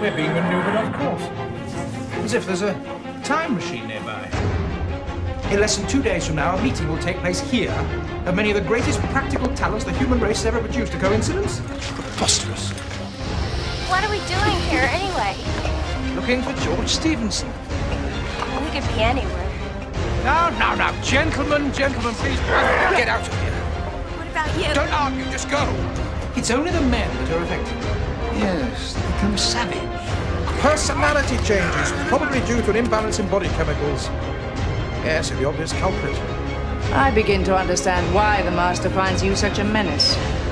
They're being maneuvered off course. As if there's a time machine nearby. In less than 2 days from now, a meeting will take place here of many of the greatest practical talents the human race has ever produced. A coincidence? Preposterous. What are we doing here, anyway? Looking for George Stevenson. We could be anywhere. Now, gentlemen, please, get out of here. What about you? Don't argue, just go. It's only the men that are affected. Yes, they become savage. Personality changes, probably due to an imbalance in body chemicals. Yes, the obvious culprit. I begin to understand why the Master finds you such a menace.